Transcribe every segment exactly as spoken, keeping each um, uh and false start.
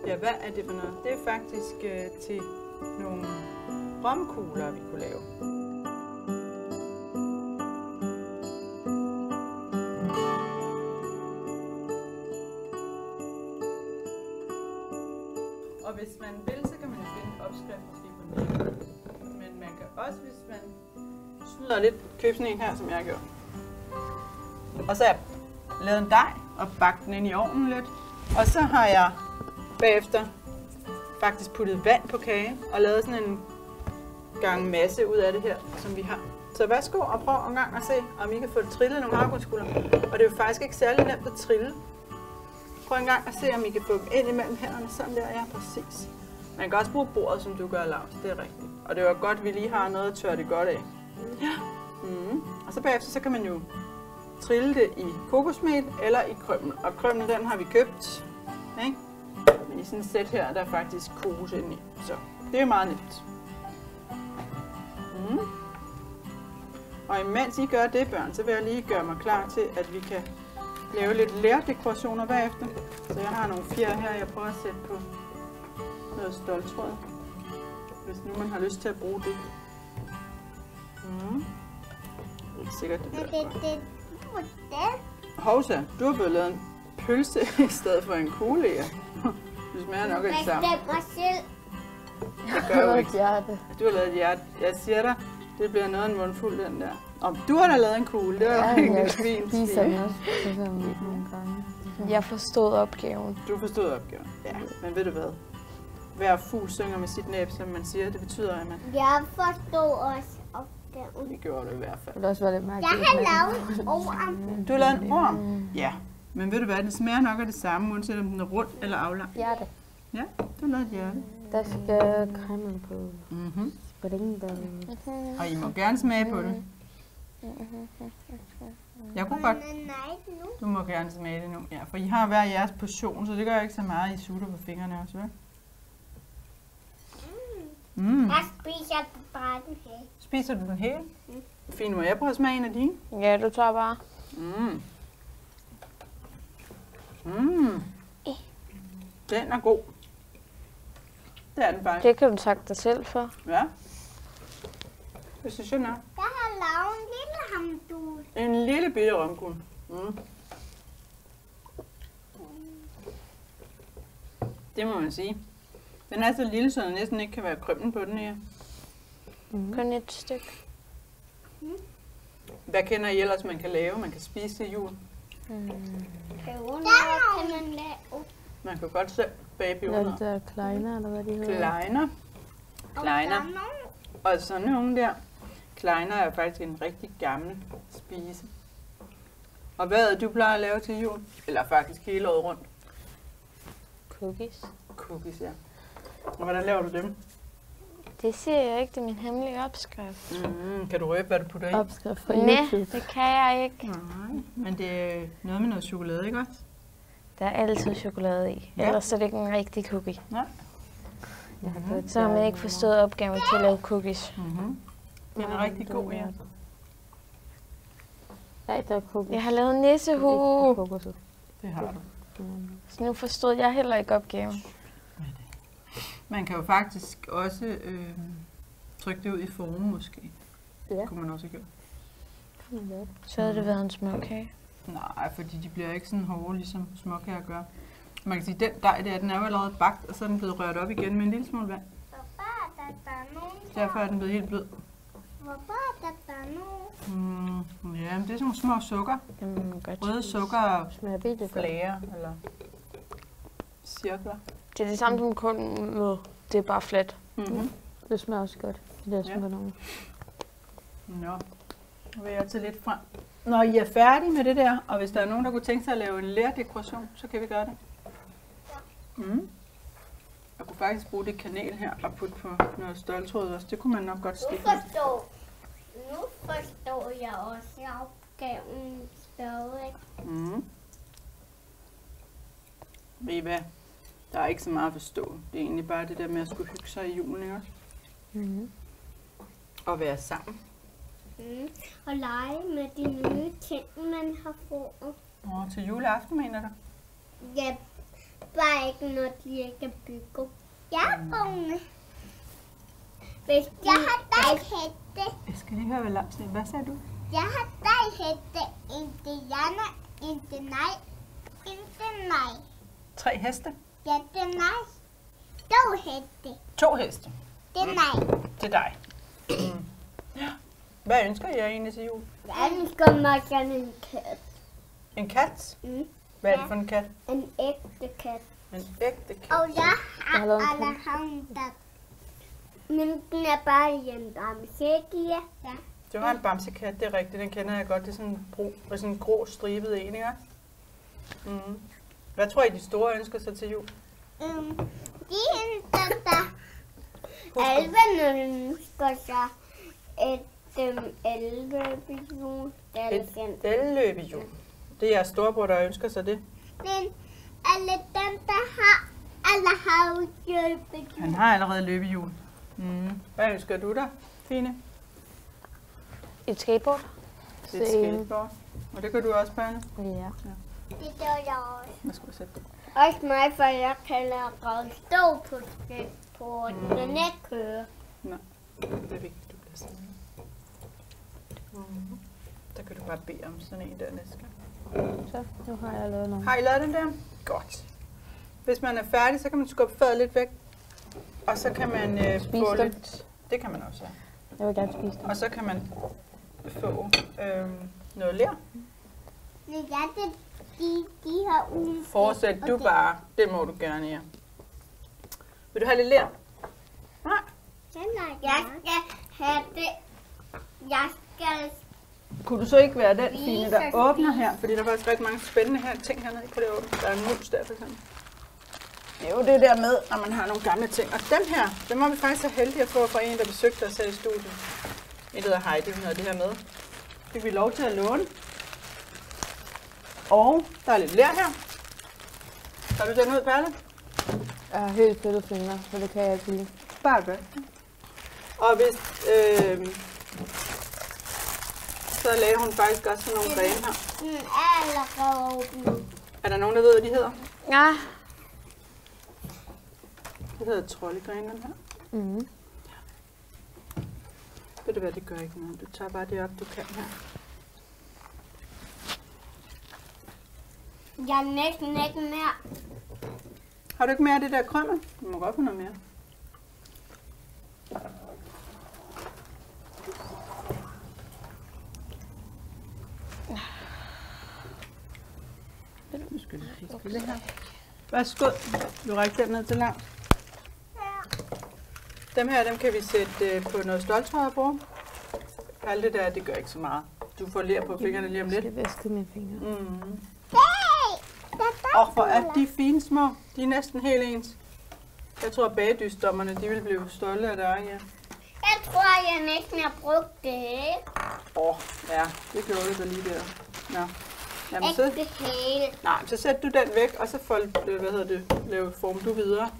Ja, hvad er det for noget? Det er faktisk øh, til nogle romkugler, vi kunne lave. Og hvis man vil, så kan man jo finde en opskrift måske på nettet. Men man kan også, hvis man snyder lidt, købe sådan en her, som jeg har gjort. Og så har jeg lavet en dej og bagt den ind i ovnen lidt. Og så har jeg bagefter faktisk puttet vand på kagen og lavet sådan en gang masse ud af det her, som vi har. Så værsgo og prøv en gang at se, om I kan få trillet nogle havregrynsguler. Og det er jo faktisk ikke særlig nemt at trille. Prøv en gang at se, om I kan få dem ind imellem hænderne. Sådan der, ja, præcis. Man kan også bruge bordet, som du gør, Lars. Det er rigtigt. Og det er jo godt, at vi lige har noget at tørre det godt af. Ja. Mm. Og så bagefter, så kan man jo trille det i kokosmel eller i krømmel. Og krømmel, den har vi købt. Ikke? Men i sådan et sæt her, der er faktisk kokos inde i. Så det er jo meget nemt. Mm. Og imens I gør det, børn, så vil jeg lige gøre mig klar til, at vi kan lave lidt lærdekorationer bagefter. Så jeg har nogle fjer her, jeg prøver at sætte på noget ståltråd. Hvis nu man har lyst til at bruge det. Mm. Det er sikkert, det bliver godt. Hovsa, du har blevet lavet en pølse i stedet for en kugle, ja. Det smager nok ikke sammen. Jeg mig selv. Det gør jo ikke. Du har lavet et hjerte. Jeg siger dig, det bliver noget en mundfuld, den der. Og du har da lavet en kugle, det var ja, rigtig jeg fint. spiser den også nogle gange. Jeg forstod opgaven. Du forstod opgaven, ja. Men ved du hvad? Hver fugl synger med sit næb, som man siger. Det betyder, at man... Jeg forstod også opgaven. Det gjorde du i hvert fald. Det også være lidt mærkeligt. Jeg har lavet en orm. Du har lavet en orm? Ja. Men ved du hvad, det smager nok af det samme, uanset om den er rund eller aflang. Hjerte. Ja, du har lavet et hjerte. Der skal creme på. Mhm. Springdal. Og I må gerne smage på det. Jeg kunne godt... Du må gerne smage det nu. Ja, for I har hver jeres portion, så det gør ikke så meget, I sutter på fingrene også, vel? Mm. Jeg spiser bare den hele. Spiser du den hele? Mm. Fint, må jeg prøve at smage en af dine? Ja, du tager bare. Mm. Mm. Den er god. Det er den faktisk. Det kan du takke dig selv for. Ja. Det synes jeg nok. Jeg har lavet en lille hamdul. En lille bitte romkugle. Mm. Det må man sige. Den er så lille, så der næsten ikke kan være krømmen på den her. Mm. Kun et stykke. Mm. Hvad kender I ellers, man kan lave? Man kan spise til jul. Mm. Der kan man lave. Man kan godt selv bage bjørner. Ja, der kleiner, eller hvad de hedder. Kleiner. Kleiner. Og sådan nogle der. Kleiner er faktisk en rigtig gammel spise. Og hvad er det, du plejer at lave til jul? Eller faktisk hele året rundt? Cookies. Cookies, ja. Og hvordan laver du dem? Det siger jeg ikke, det er min hemmelige opskrift. Mm, kan du røbe, hvad du putter i? Opskrift for YouTube. Nej, det kan jeg ikke. Nej, men det er noget med noget chokolade, ikke også? Der er altid chokolade i. Ja. Ellers er det ikke en rigtig cookie. Nej. Mm-hmm. Så har man ikke forstået opgaven til at lave cookies. Mm-hmm. Det er en rigtig god, ja. Nej, der er cookies. Jeg har lavet en nissehue. Det har du. Så nu forstod jeg heller ikke opgaven. Man kan jo faktisk også øh, trykke det ud i formen, måske. Ja. Det kunne man også gøre. Så havde det været en småkage. Nej, fordi de bliver ikke sådan hårde, ligesom småkager gør. Man kan sige, at den dej der, den er jo allerede bagt, og så er den blevet rørt op igen med en lille smule vand. Derfor er den blevet helt blød. Hvorfor er der der nogen? Mm, ja, men det er sådan nogle små sukker. Mm, røde sukker, flager eller cirkler. Det er det samme som kun med. Det er bare fladt. Mm-hmm. Det smager også godt. Det er sådan noget. Nå, nu vil jeg tage lidt frem. Når I er færdige med det der, og hvis der er nogen, der kunne tænke sig at lave en lærdekoration, så kan vi gøre det. Mm. Jeg kunne faktisk bruge det kanel her og putte på noget ståltråd også. Det kunne man nok godt stikke nu forstår, nu forstår jeg også opgaven stadig. Mm. Ved I hvad? Der er ikke så meget at forstå. Det er egentlig bare det der med at skulle hygge sig i julen, ikke også? Mm. Og være sammen. Mm. Og lege med de nye ting, man har fået. Åh, til juleaften, mener du? Ja, bare ikke, når de ikke bygger. Jeg er unge. Hvis jeg har dig hætte. Jeg skal lige høre, hvad Lam siger. Hvad sagde du? Jeg har dig hætte. Indianer. Ikke nej. Ikke nej. Tre heste. Ja, det er nej. To hætte. To heste. Det er nej. Til dig. Mm. Ja. Hvad ønsker I jer egentlig til jul? Jeg ønsker mig gerne en kat. En kat? Mm. Hvad er det for en kat? En ægte kat. En ægte kat. Og jeg Jeg har lavet har en alle havnet. Men den er bare i en bamsække. Ja. Du har en bamsekat, det er rigtigt. Den kender jeg godt. Det er sådan en, bro, sådan en grå stribet en, ikke? Mm. Hvad tror I, de store ønsker sig til jul? Um, de ønsker sig. Husk at- Alvene ønsker sig et um, elvebillon. Et elløbehjul. Det er jeres storebror, der ønsker sig det. Men alle dem, der har, alle har jo hjælpehjul. Han har allerede løbehjul. Mm. Hvad ønsker du dig, Fine? Et skateboard. Det er et Same. skateboard. Og det gør du også, Perne? Ja. Det gør jeg også. Hvad skal vi sætte det? Også mig, for jeg kan lade stå på skateboarden, mm. men ikke køre. Nej, det er vigtigt, du bliver sådan. Mm. Der kan du bare bede om sådan en der næste gang. Så, nu har jeg lavet noget. Har I lavet den der? Godt. Hvis man er færdig, så kan man skubbe fadet lidt væk. Og så kan man øh, Spise få dem. lidt... Det kan man også, ja. Jeg vil gerne spise det. Og så kan man få øh, noget ler. Men jeg det, de, de har ugen. Fortsæt du bare. Det må du gerne, ja. Vil du have lidt ler? Nej. Jeg skal have det. Jeg skal... Kunne du så ikke være den Spise Fine, der og åbner her? Fordi der er faktisk rigtig mange spændende her ting hernede. Kunne det åbne? Der er en mus der, for eksempel. Jo, det er der med, når man har nogle gamle ting. Og dem her, dem var vi faktisk så heldige at få fra en, der besøgte os her i studiet. En, der hedder Heidi, hun havde det her med. Fik vi lov til at låne. Og der er lidt ler her. Tager du den ud, Perle? Jeg har helt fedte fingre, så det kan jeg ikke lide. Bare godt. Og hvis... Øh, så lavede hun faktisk også sådan nogle grene her. Den er allerede åbnet. Er der nogen, der ved, hvad de hedder? Ja. Det hedder troldegrene, den her. Mm. Ved du hvad, det gør ikke noget. Du tager bare det op, du kan her. Jeg er næsten ikke mere. Har du ikke mere af det der krømmel? Du må godt få noget mere. Nu skal vi fiske det her. Værsgo. Du rækker den ned til langt. Dem her, dem kan vi sætte øh, på noget ståltråd på. Alt det der, det gør ikke så meget. Du får ler på fingrene lige om lidt. Jeg skal vaske mine fingre. Mm. Hey! Og for at de fine små, de er næsten helt ens. Jeg tror, at bagedysdommerne, de vil blive stolte af dig, ja. Jeg tror, jeg næsten har brugt det hele. Åh, oh, ja, det gjorde du da lige der. Nå. Jamen, Ikke så, det hele. nej, så sæt du den væk, og så fold, øh, hvad hedder det, lave form du videre.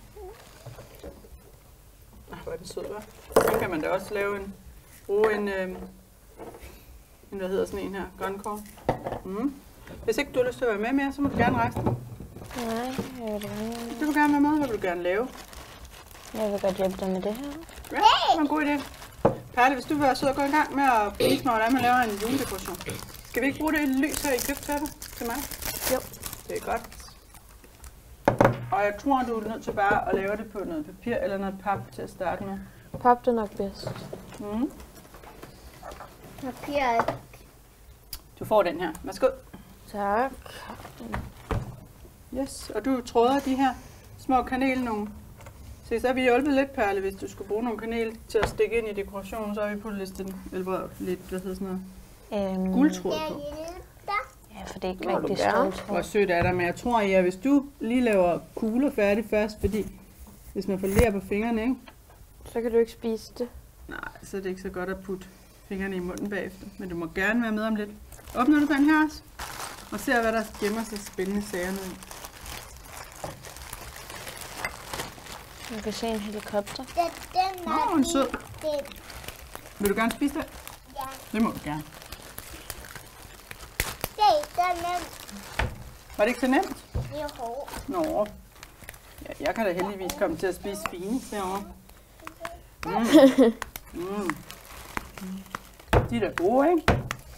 Ej, hvor er den sød, hva'? Så kan man da også lave en, bruge en, øh, en, hvad hedder sådan en her, grønkål. Mm. Hvis ikke du har lyst til at være med mere, så må du gerne rejse dig. Nej, jeg vil gerne. Du vil gerne være med, hvad vil du gerne lave? Jeg vil godt hjælpe dig med det her. Ja, det var en god idé. Perle, hvis du vil være sød og gå i gang med at vise mig, hvordan man laver en juledekoration. Skal vi ikke bruge det lys her i købtæppet til mig? Jo. Det er godt. Og jeg tror, du er nødt til bare at lave det på noget papir eller noget pap til at starte med. Pap, det er nok bedst. Mm. Papir. Du får den her. Værsgo. Tak. Yes, og du tråder de her små kanel nogle. Se, så har vi hjulpet lidt, Perle, hvis du skulle bruge nogle kanel til at stikke ind i dekorationen, så har vi puttet lidt, eller lidt, hvad hedder sådan noget, Øhm, guldtråd Jeg på. hjælper. Ja, for det er ikke Må du rigtig gerne. stolt. Hvor sødt er der, men jeg tror, at hvis du lige laver kugler færdig først, fordi hvis man får ler på fingrene, ikke? Så kan du ikke spise det. Nej, så er det ikke så godt at putte fingrene i munden bagefter. Men du må gerne være med om lidt. Åbner du den her også? Og ser, hvad der gemmer sig spændende sager ned i. Jeg kan se en helikopter. Det, den Nå, er en sød. det. Vil du gerne spise det? Ja. Det må du gerne. Se, den er Var det ikke så nemt? det er hårdt. Nå, Ja, jeg kan da heldigvis komme til at spise Phoenix derovre. Mm. Mm. De er da gode, ikke?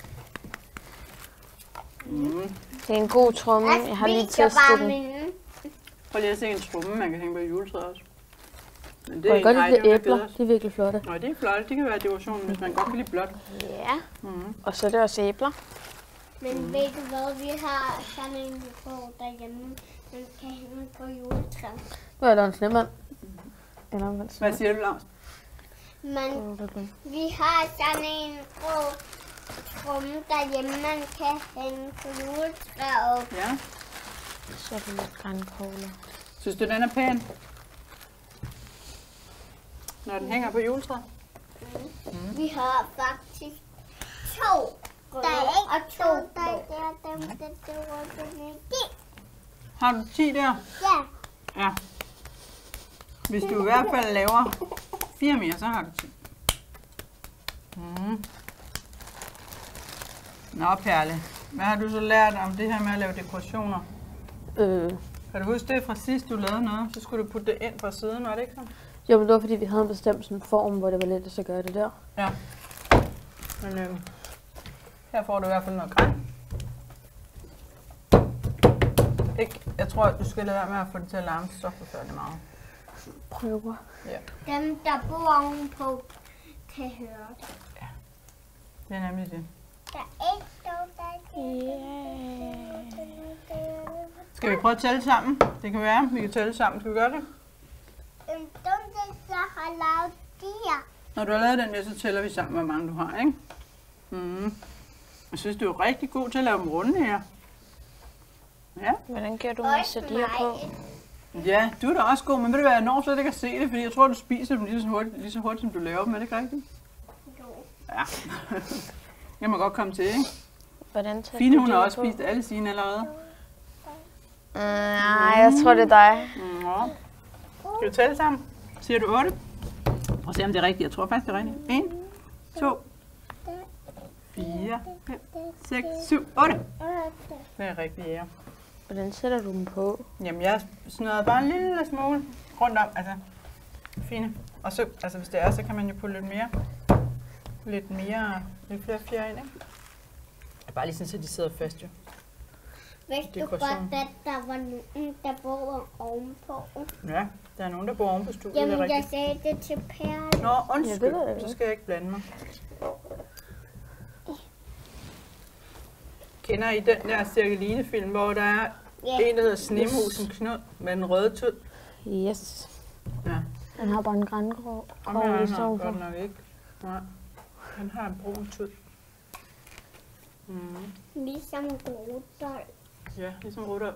Mm. Det er en god tromme. Jeg har lige testet den. Prøv lige at se en tromme, man kan hænge på juletræet også. Men Det er godt nej, lide det er æbler. bedre. De er virkelig flotte. Nå, det er flot. Det kan være dekorationen, hvis man godt kan lide blåt. Ja. Mm. Og så er det også æbler. Men mm. ved du hvad, vi har sådan en vi får derhjemme, man kan hænge på juletræet. Nu er der en snemand. Eller omvendt. Hvad siger du, Lars? Men vi har sådan en rød tromme derhjemme, man kan hænge på juletræet. Ja. Så er det lidt grankogle. Synes du, den er pæn? Når den hænger på juletræet? Mm. Vi har faktisk to røde og to blå. Der er dem, der der der Har du ti der? Ja. Ja. Hvis du i hvert fald laver fire mere, så har du ti. Mm. Nå, Perle. Hvad har du så lært om det her med at lave dekorationer? Øh. Kan du huske det fra sidst, du lavede noget? Så skulle du putte det ind fra siden, var det ikke sådan? Jo, men det var fordi, vi havde en bestemt sådan form, hvor det var let at gøre det der. Ja. Men øh, her får du i hvert fald noget græn. Ikke? Jeg tror, at du skal lade være med at få det til at larme så forfærdeligt meget. Prøver. Ja. Dem, der bor ovenpå, kan høre det. Ja. Det er nemlig det. Der er ikke nogen, der Yeah. Skal vi prøve at tælle sammen? Det kan være, vi kan tælle sammen. Skal vi gøre det? En dumme, der har lavet de her. Når du har lavet den der, så tæller vi sammen, hvor mange du har, ikke? Mm. Jeg synes, du er rigtig god til at lave dem runde her. Ja. Hvordan gør du med så de her på? Ja, du er da også god, men ved du hvad, jeg når slet ikke at se det, fordi jeg tror, du spiser dem lige så hurtigt, lige så hurtigt som du laver dem. Er det ikke rigtigt? Jo. Ja. Jeg må godt komme til, ikke? Hvordan tager Fine, du hun de har her også på? spist alle sine allerede. Mm, nej, jeg tror, det er dig. Nå. Skal vi tælle sammen? Siger du otte? Prøv at se, om det er rigtigt. Jeg tror faktisk, det er rigtigt. en, to, fire, fem, seks, syv, otte. Det er rigtigt, ja. Hvordan sætter du dem på? Jamen, jeg snører bare en lille smule rundt om. Altså, fine. Og så, altså hvis det er, så kan man jo putte lidt mere, lidt mere, lidt flere fjer ind, ikke? Det er bare lige sådan, så de sidder fast, jo. Vidste du godt, at der var nogen, der boede ovenpå? Ja, der er nogen, der bor oven på studiet. Jamen, det er jeg rigtigt. sagde det til Perle. Nå, undskyld. Ja, det ved jeg. Så skal jeg ikke blande mig. Kender I den der Cirkeline-film, hvor der er Ja. en, der hedder Snemusen Knud med den røde tud? Yes. Ja. Han har bare en grængrå. Og men han har godt nok ikke. Nej. Han har en brun tud. Mm. Ligesom Rudolf. Ja, ligesom Rudolf.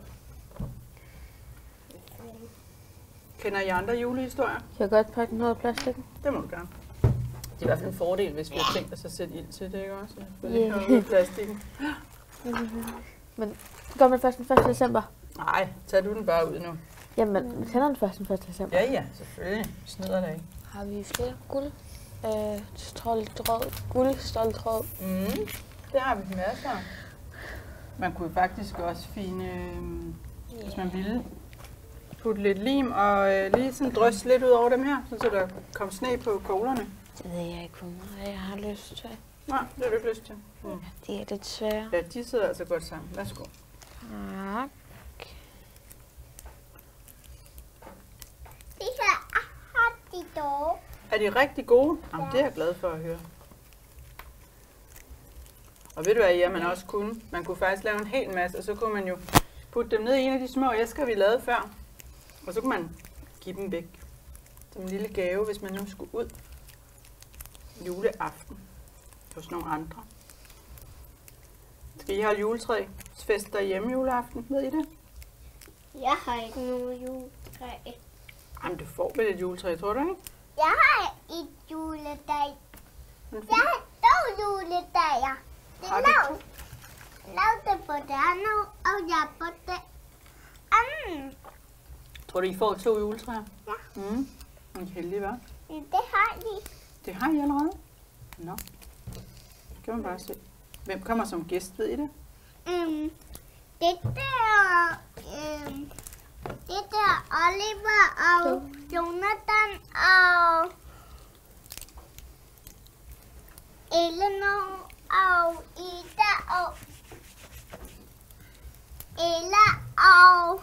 Kender I andre julehistorier? Kan jeg godt pakke den ud af plastikken? Det må du gerne. Det er i hvert fald en fordel, hvis vi har tænkt os at sætte ild til det, ikke også? For det Ja. kan jo ud af plastikken. Men gør man først den første december? Nej, tag du den bare ud nu. Jamen, vi tænder den først den første december. Ja, ja, selvfølgelig. Vi snyder det ikke. Har vi flere guld? Øh, stoltråd. Guld, stoltråd. Mm, det har vi masser af. Man kunne faktisk også finde, øh, hvis man ville, putte lidt lim og øh, lige sådan drysse lidt ud over dem her, så der kom sne på koglerne. Det ved jeg ikke, hvor meget jeg har lyst til. Nej, det har du ikke lyst til. Mm. De er lidt svære. Ja, de sidder altså godt sammen. Værsgo. Tak. De her har de dog. Er de rigtig gode? Jamen, det er jeg glad for at høre. Og ved du hvad, ja, man også kunne? Man kunne faktisk lave en hel masse, og så kunne man jo putte dem ned i en af de små æsker, vi lavede før. Og så kunne man give dem væk som en lille gave, hvis man nu skulle ud juleaften hos nogle andre. Skal I holde juletræsfest derhjemme juleaften? Ved I det? Jeg har ikke nogen juletræ. Jamen, du får vel et juletræ, tror du ikke? Jeg har et juledag. Jeg har to juledage. Det Har er du lavet. Lavet det på det andet, og jeg på det andet. Tror du, I får to juletræer? Ja. Mm. I er heldige, hva'? Det har de. Det har I allerede? Nå. Det kan man bare se. Hvem kommer som gæst, ved I det? Um, det der, um, det der Oliver og Jonathan og Eleanor og Ida og Ella og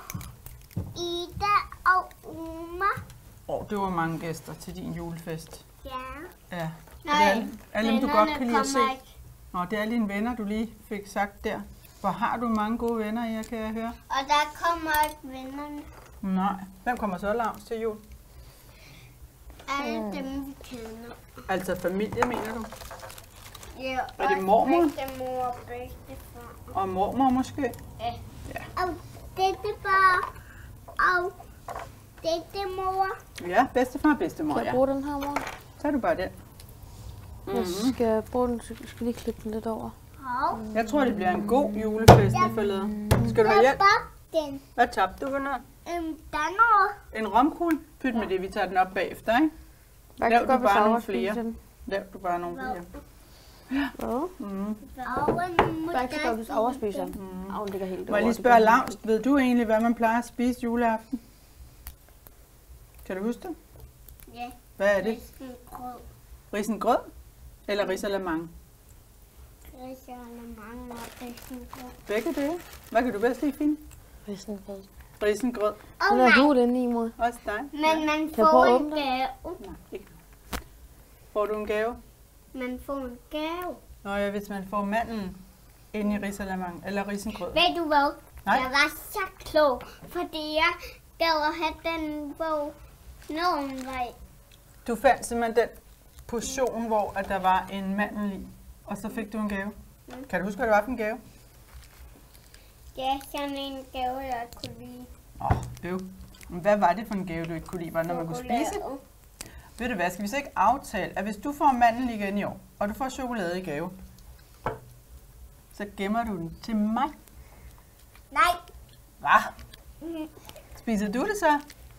Ida og Uma. Åh, oh, det var mange gæster til din julefest. Ja. Ja. Nej, det er alle, alle dem, du godt kan lide at se. kommer ikke. Nå, det er alle dine venner, du lige fik sagt der. Hvor har du mange gode venner, jeg kan jeg høre. Og der kommer ikke vennerne. Nej. Hvem kommer så Lars til jul? Alle dem, vi kender. Altså familie, mener du? Ja, Er det og mormor? bedstemor og bedstefar. Og mormor måske? Ja. Ja. Og bedstefar og bedstemor. Ja, bedstefar og bedstemor, Kan jeg ja. bruge den her, mor? Så er du bare den. Jeg Mhm. skal bruge den, så skal lige klippe den lidt over. Og Jeg tror, det bliver en god julefest, I får lavet. Skal du have hjælp? bagte den. Hvad tabte du for noget? Um, Danner. En romkugle? Pyt med det, vi tager den op bagefter, ikke? Jeg Lav kan du godt, hvis bare nogle Aura spiser flere. den. Lav du bare nogle flere. Hvad? Mm. Og en Jeg kan godt, hvis Aura spiser den. Mm. Aura ligger helt Må jeg over. lige Det spørge gør hun Lars, ved du egentlig, hvad man plejer at spise juleaften? Kan du huske det? Ja, Hvad er det? risengrød. Risengrød? Eller risalamande? Risalamande og risengrød. Begge dele. Hvad kan du bedst lide, Finn? ikke. Risengrød. Risengrød. Åh Den er nej, jul inde i, mor. Også dig? men man jeg prøve får at en åbne den? gave. Nej, ikke. Får du en gave? Man får en gave. Nå ja, hvis man får mandlen inde i risalamande eller risengrød. Ved du hvad? Nej. Jeg var så klog, fordi jeg gad at have den bog, nogen var i. Du fandt simpelthen den portion, hvor at der var en mandel i, og så fik du en gave. Mm. Kan du huske, hvad det var for en gave? Ja, sådan en gave, jeg kunne lide. Åh, oh, øv. Men hvad var det for en gave, du ikke kunne lide? Var det noget, man kunne spise? Chokolade. Ved du hvad, skal vi så ikke aftale, at hvis du får mandel igen i år, og du får chokolade i gave, så gemmer du den til mig. Nej. Hvad? Mm. Spiser du det så?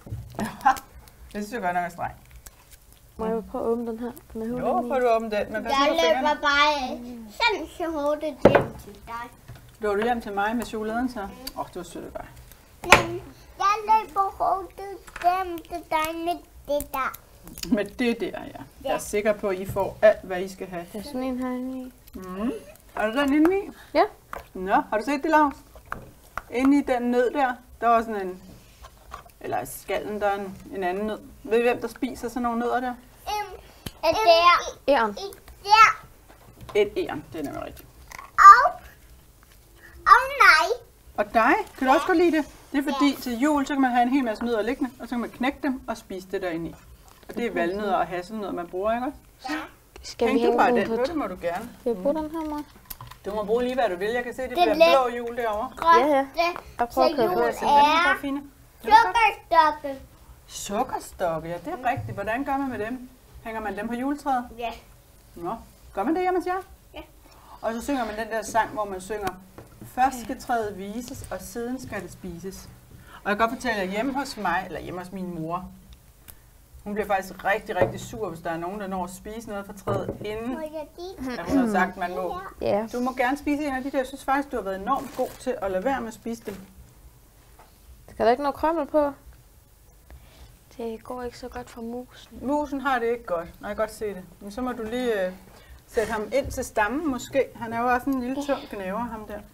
Det synes jeg godt nok er streng. Må jeg prøve at åbne den her? Den er hul Jo, inde i. får du åbne den, men pas Jeg på løber fingrene. bare sådan så hurtigt hjem til dig. Løber du hjem til mig med chokoladen så? Åh, oh, det var sødt bare. Men jeg løber hurtigt hjem til dig med det der. Med det der, ja. Jeg er sikker på, at I får alt, hvad I skal have. Der er sådan en her inde i. Mm. Er du den inde i? Ja. Nå, har du set det, Lars? Inde i den nød der, der var sådan en... Eller i skallen, der er en, en anden nød. Ved I, hvem der spiser sådan nogle nødder der? Um, er der. Æren. I der. Et æren, det er nemlig rigtigt. Og. Og nej. Og dig, kan du også godt lide det? Det er fordi, til jul, så kan man have en hel masse nødder liggende, og så kan man knække dem og spise det derinde i. Og det er valnødder og hasselnødder, man bruger, ikke også? Skal vi Hæng du hænge bare den den, på? Nå, det må du gerne. Skal jeg bruge den her, mor? Du må bruge lige, hvad du vil. Jeg kan se, det Det bliver er blå jul derovre. Ja, ja. Grønne Jeg prøver at til køre jul på. Så den er er bare fine. sukkerstokke. Sukkerstokke, ja, det er rigtigt. Hvordan gør man med dem? Hænger man dem på juletræet? Ja. Nå, gør man det hjemme hos jer? Ja. Og så synger man den der sang, hvor man synger, først skal træet vises, og siden skal det spises. Og jeg kan godt fortælle, at hjemme hos mig, eller hjemme hos min mor, hun bliver faktisk rigtig, rigtig sur, hvis der er nogen, der når at spise noget fra træet, inden Må jeg give? at hun har sagt, man må. Ja. Du må gerne spise en af de der. Jeg synes faktisk, du har været enormt god til at lade være med at spise dem. Skal der ikke noget krømmel på? Det går ikke så godt for musen. Musen har det ikke godt. Nej, jeg kan godt se det. Men så må du lige øh, sætte ham ind til stammen måske. Han er jo også en lille tung gnæver, ham der.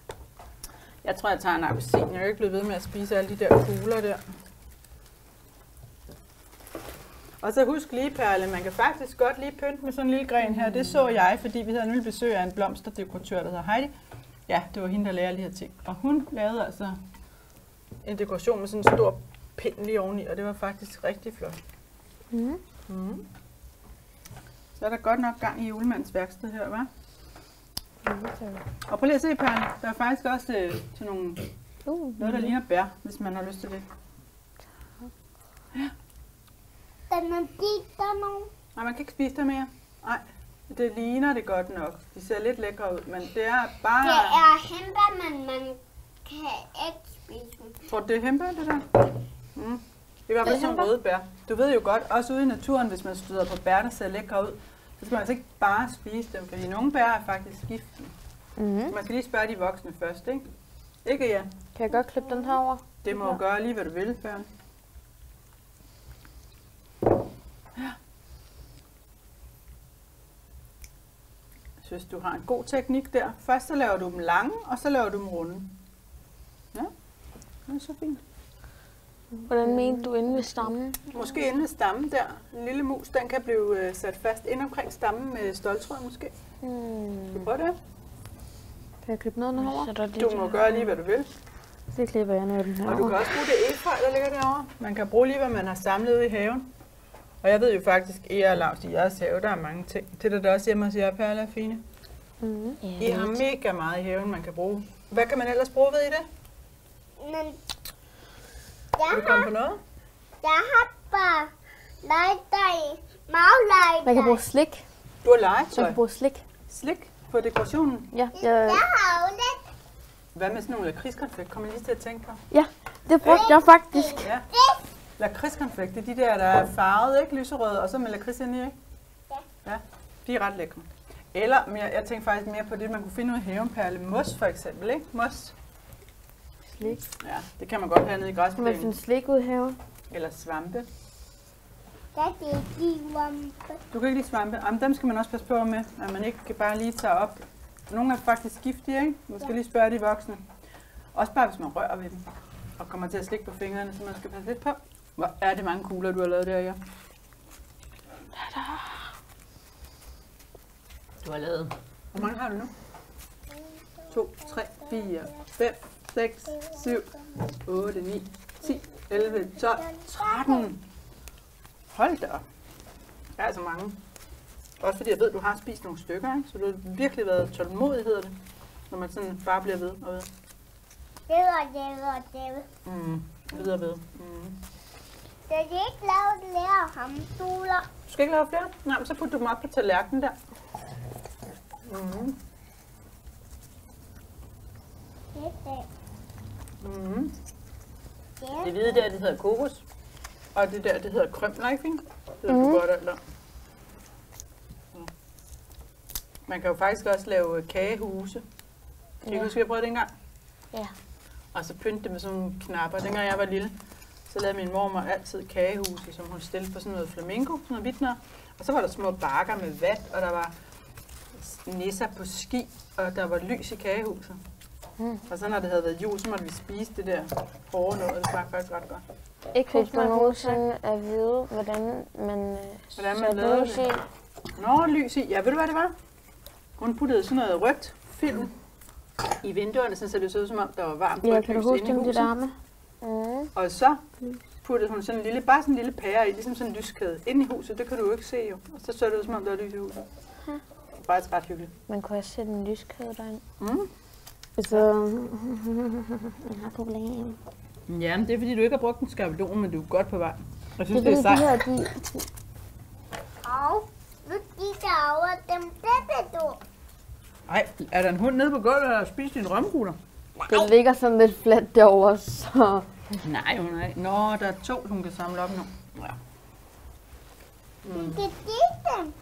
Jeg tror, jeg tager en appelsin. Jeg er jo ikke blevet ved med at spise alle de der kugler der. Og så husk lige, Perle, man kan faktisk godt lige pynte med sådan en lille gren her. Det så jeg, fordi vi havde nemlig besøg af en blomsterdekoratør, der hedder Heidi. Ja, det var hende, der lavede alle de her ting. Og hun lavede altså en dekoration med sådan en stor pind lige oveni, og det var faktisk rigtig flot. Mm. Mm. Så er der godt nok gang i julemandens værksted her, hva'? Og prøv lige at se, Perle. Der er faktisk også øh, til nogle, Uh, noget, der ligner bær, hvis man har lyst til det. Den er dit der nogen. Nej, man kan ikke spise det mere. Nej, det ligner det godt nok. De ser lidt lækre ud, men det er bare... Det er hembær, men man kan ikke spise dem. Tror du, det er hembær, det der? Mm. Det er i hvert fald sådan røde bær. Du ved jo godt, også ude i naturen, hvis man støder på bær, der ser lækre ud, så skal man altså ikke bare spise dem, fordi nogle bær er faktisk giftige. mm-hmm. Man skal lige spørge de voksne først, ikke? Ikke ja. Kan jeg godt klippe den her over? Det må du gøre lige, hvad du vil, Bjørn. Jeg synes, du har en god teknik der. Først så laver du dem lange, og så laver du dem runde. Ja, det er så fint. Hvordan mente du inde ved stammen? Måske inde ved stammen der. En lille mus, den kan blive øh, sat fast ind omkring stammen med ståltråd måske. Hmm. Skal du prøve det? Kan jeg klippe noget herovre? Du må gøre lige, hvad du vil. Det klipper jeg noget den her. Og du kan også bruge det efeu, der ligger derovre. Man kan bruge lige, hvad man har samlet ude i haven. Og jeg ved jo faktisk, at I er lavt i jeres have, der er mange ting. Det er der også hjemme hos jer, Perla og Fine. Mm. I har mega meget i haven, man kan bruge. Hvad kan man ellers bruge ved i det? Men Vil du komme på noget? jeg har bare legetøj. Maglegetøj. Man kan bruge slik. Du har Man legetøj. kan bruge slik. Slik på dekorationen. Ja, Jeg jeg, har jo lidt. Hvad med sådan nogle lakridskonfekt? Kommer lige til at tænke på. ja, det brugte jeg faktisk. Ja. Lakridskonfekt, det er de der, der er farvet, ikke? Lyserøde, og så med lakrids ind i, ikke? Ja. Ja, de er ret lækre. Eller, men jeg, jeg tænker faktisk mere på det, man kunne finde ud af haven, Perle. Mos for eksempel, ikke? Mos. Slik. Ja, det kan man godt have nede i Kan man græsplænen. finde slik ud i haven? Eller svampe. Der er det ikke svampe. Du kan ikke lide svampe. Jamen, dem skal man også passe på med, at man ikke bare lige tager op. Nogle er faktisk giftige, ikke? Man skal lige spørge de voksne. Også bare, hvis man rører ved dem. Og kommer til at slikke på fingrene, så man skal passe lidt på. Hvor er det mange kugler, du har lavet der, ja? Du har lavet. Hvor mange har du nu? to, tre, fire, fem, seks, syv, otte, ni, ti, elleve, tolv, tretten. Hold da op. Der er altså mange. Også fordi jeg ved, at du har spist nogle stykker, ikke? Så du har virkelig været tålmodig, hedder det, når man sådan bare bliver ved og ved. Det var det, var det. Mm. Ved og ved. Mm. Det er ikke lavet lærer hamstuler. Du skal ikke lave flere? Nej, men så putter du dem op på tallerkenen der. Mm. Det er det. Mm. Det Det hvide der, det hedder kokos. Og det der, det hedder krømler, ikke fint? Det ved Mm. du godt alt om. Mm. Man kan jo faktisk også lave kagehuse. Kan du Ja. huske, jeg prøvede det engang? Ja. Og så pynte det med sådan nogle knapper. Dengang jeg var lille, så lavede min mormor altid kagehuse, som hun stillede på sådan noget flamingo, sådan noget hvidt noget. Og så var der små bakker med vat, og der var nisser på ski, og der var lys i kagehuset. Mm. Og så når det havde været jul, så måtte vi spise det der hårde noget, og det smagte faktisk ret godt. Ikke hvis man Husk, nogensinde at vide, hvordan man, øh, Hvordan man satte lavede lys det. i. Nå, lys i. Ja, ved du hvad det var? Hun puttede sådan noget rødt film i vinduerne, så det så ud som om, der var varmt Ja, rødt kan du lys huske inde i dem, de huset. arme? Mm. Og så puttede hun sådan en lille, bare sådan en lille pære i, ligesom sådan en lyskæde. Inde i huset, det kan du jo ikke se jo. Og så så det ud som om, der var lys i huset. Ja. Det var faktisk ret hyggeligt. Man kunne også sætte en lyskæde derind. Mm. Så jeg har problem. Ja, men det er fordi, du ikke har brugt en skabelon, men du er godt på vej. Jeg synes, Det det, er er fordi, de sejt. her, de, Og nu gik der over dem. Det er du. Ej, er der en hund nede på gulvet, der har spist dine rømmekugler? det ligger sådan lidt fladt derovre, så... Nej, hun er ikke. Nå, der er to, hun kan samle op nu. Ja. Mm. Det er dem.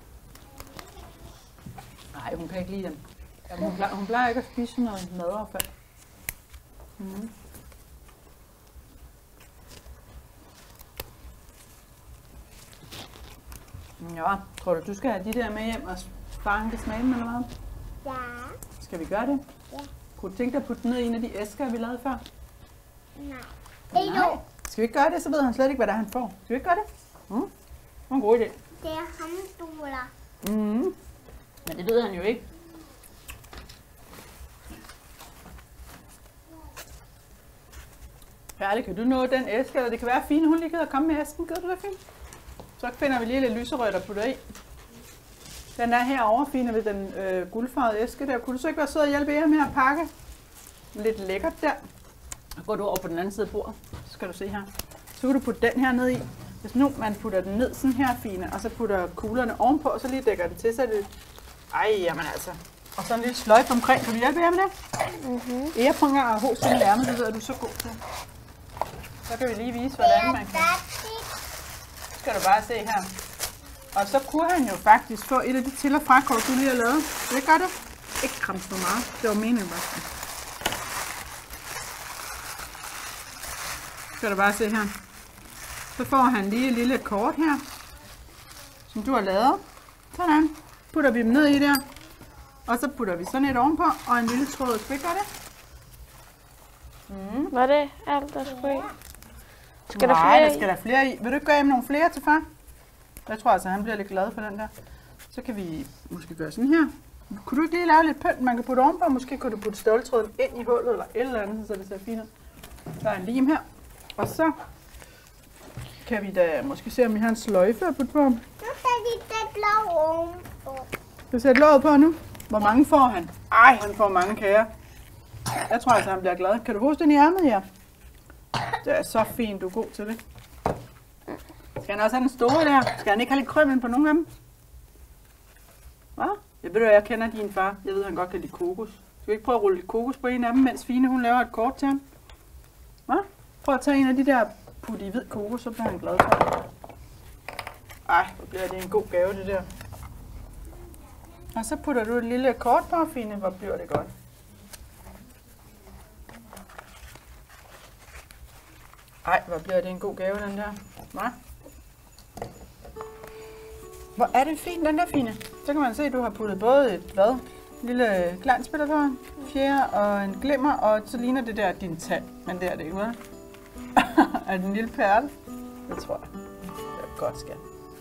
Nej, hun kan ikke lide dem. Jamen, hun, plejer, hun plejer ikke at spise sådan noget madaffald. Mm. Ja, tror du, du skal have de der med hjem, og far han kan smage dem, eller hvad? Ja. Skal vi gøre det? Ja. Kunne du tænke dig at putte den ned i en af de æsker, vi lavede før? Nej. Det er jo. Skal vi ikke gøre det, så ved han slet ikke, hvad der han får. Skal vi ikke gøre det? Mm. Det var en god idé. Det er hamstuler. Mm. Men det ved han jo ikke. Perle, kan du nå den æske, eller det kan være fint, hun lige gider at komme med æsken. Gider du det fint? Så finder vi lige lidt lyserødt og putter i. Den er herovre, Fine, ved den øh, guldfarvede æske der. Kunne du så ikke være sød og hjælpe jer med at pakke lidt lækkert der? Så går du over på den anden side af bordet, så skal du se her. Så kan du putte den her ned i. Hvis nu man putter den ned sådan her, Fine, og så putter kuglerne ovenpå, og så lige dækker det til, så er det... Ej, jamen altså. Og så en lille sløjfe omkring. Kan du hjælpe jer med det? Mm-hmm. Jeg prøver at hos den ærme, det ved du er så god til. Så kan vi lige vise, hvordan man kan. Så skal du bare se her. Og så kunne han jo faktisk få et af de til- og frakort, du lige har lavet. Vil du gøre det? Ikke kramse for meget. Det var meningen bare. Så skal du bare se her. Så får han lige et lille kort her. som du har lavet. Sådan. Putter vi dem ned i der. Og så putter vi sådan et ovenpå, og en lille tråd spæk, gør det? Mm. Var det alt, der skulle i? Skal Nej, der flere der skal der flere i. Vil du ikke gøre nogle flere til far? Jeg tror altså, han bliver lidt glad for den der. Så kan vi måske gøre sådan her. Kunne du ikke lige lave lidt pynt, man kan putte ovenpå? Måske kunne du putte ståltråden ind i hullet, eller et eller andet, så det ser fint ud. Der er en lim her. Og så kan vi da måske se, om vi har en sløjfe at putte på. Nu skal vi sætte lov ovenpå. Skal vi sætte låget på nu? Hvor mange får han? Ej, han får mange kager. Jeg tror altså, han bliver glad. Kan du hoste den i ærmet, ja? Det er så fint, du er god til det. Skal han også have den store der? Skal han ikke have lidt krømmel på nogle af dem? Hvad? Jeg ved du, jeg kender din far. Jeg ved, han godt kan lide kokos. Skal vi ikke prøve at rulle lidt kokos på en af dem, mens Fine hun laver et kort til ham? Hvad? Prøv at tage en af de der putte i hvid kokos, så bliver han glad for det. Ej, hvor bliver det en god gave, det der. Og så putter du et lille kort på, Fine. Hvor bliver det godt. Ej, hvor bliver det en god gave, den der. Hva? Hvor er det fint, den der, Fine. Så kan man se, at du har puttet både et hvad? Lille glansbillede på, fjerde og en glimmer, og så ligner det der din tand. Men det er det ikke, vel? Er det en lille perle? Det tror jeg. Det er godt, skat.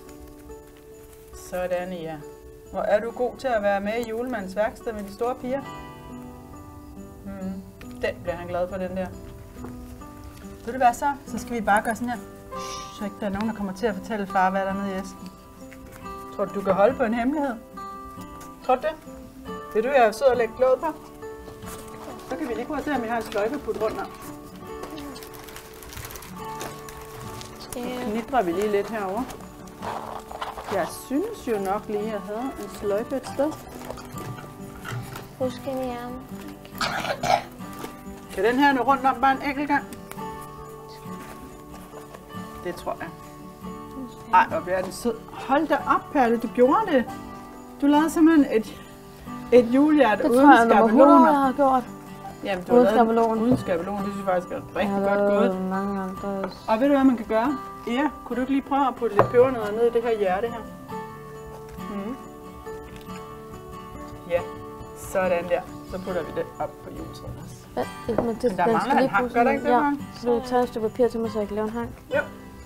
Sådan, ja. Hvor er du god til at være med i julemandens værksted med de store piger? Hmm. Den bliver han glad for, den der. Ved du hvad så? Så skal vi bare gøre sådan her. Så ikke der er nogen, der kommer til at fortælle far, hvad der er nede i æsken. Tror du, du kan holde på en hemmelighed? Tror du det? Vil du, jeg sidder og lægge låget på? Så kan vi lige prøve at se, om vi har en sløjfe putt rundt om. Så knitrer vi lige lidt herovre. Jeg synes jo nok lige, at jeg havde en sløjfe et sted. Husk den i ærmet. Kan den her nå rundt om bare en enkelt gang? Det tror jeg. Ej, hvor bliver den sød. Hold da op, Perle, du gjorde det. Du lavede simpelthen et, et julehjerte uden skabeloner. Det tror jeg, jeg har gjort. Jamen, du Uden har lavet skabelon. uden skabelon. Det synes jeg faktisk er rigtig Jeg godt har gået. lavet mange andre. Og ved du, hvad man kan gøre? Ja, kunne du ikke lige prøve at putte lidt pebernødder ned i det her hjerte her? Mm. Ja, sådan der. Så putter vi det op på juletræet også. Ja, men det, Men der mangler en hang, gør der ikke det, ja, Mark? så vil du tage et stykke papir til mig, så jeg kan lave en hang. Jo.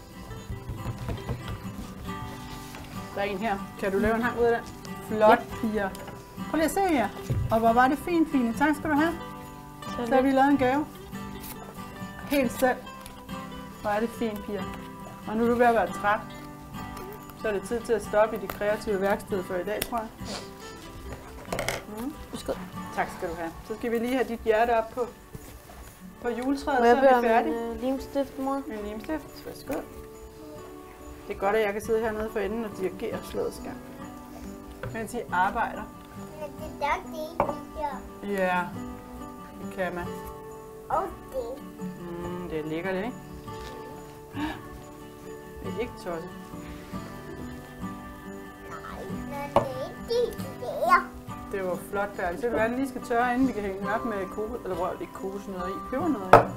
Der er en her. Kan du lave en hang ud af den? Flot, piger. Prøv lige at se her. Og hvor var det fint, Fine. Tak skal du have. Så har vi lavet en gave. Helt selv. Hvor er det fint, piger. Og nu er du ved at være træt. Så er det tid til at stoppe i de kreative værksteder for i dag, tror jeg. Mm. Værsgo. Tak skal du have. Så skal vi lige have dit hjerte op på, på juletræet, Må så jeg er bede vi om færdige. en øh, limstift, mor? En limstift. Værsgo. Det er godt, at jeg kan sidde hernede for enden og dirigere slagets gang. Mens I arbejder. Men det er det, det her. Ja, det kan man. Og det. Mm, det er lækkert, ikke? Det er ikke tosset. Nej, men det er det der. Det var flot, Perle. Så det være, at den lige skal tørre, inden vi kan hænge den op med kokos, eller hvor ikke kokosnødder i, pebernødder i.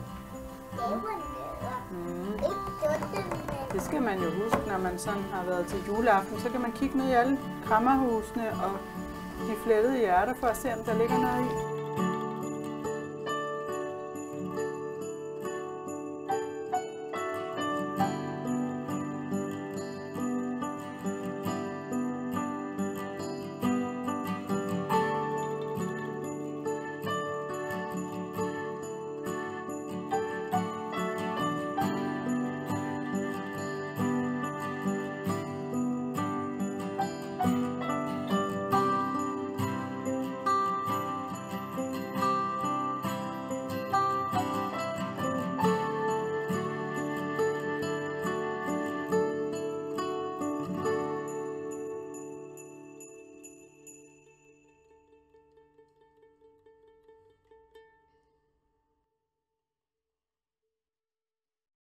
Mm. Ikke sådan, men Det skal man jo huske, når man sådan har været til juleaften. Så kan man kigge ned i alle krammerhusene og de flettede hjerter for at se, om der ligger noget i.